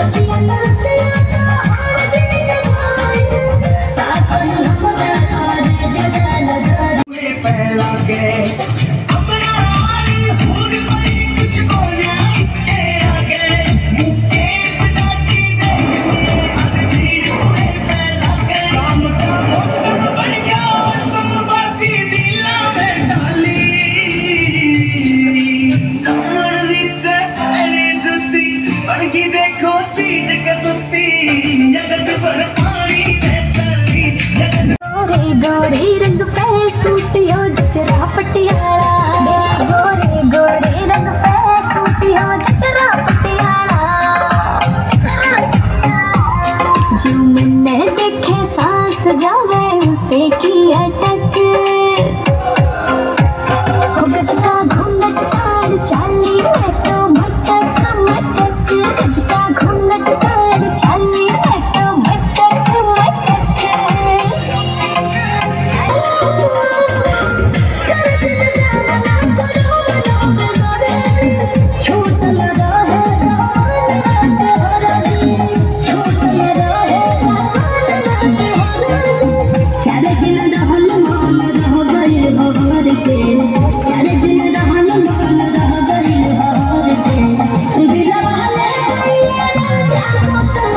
गोरे रंग पे सूटियो जचरा पटियाला, गोरे गोरे रंग पे सूटियो जचरा पटियाला। जो मन देखे सांस जावे उसे की अटक, गज का घूंघट तार चाली मैं तो मटक मटक, गज का घूंघट तार चाली मैं तो मटक मटक। दिल वाले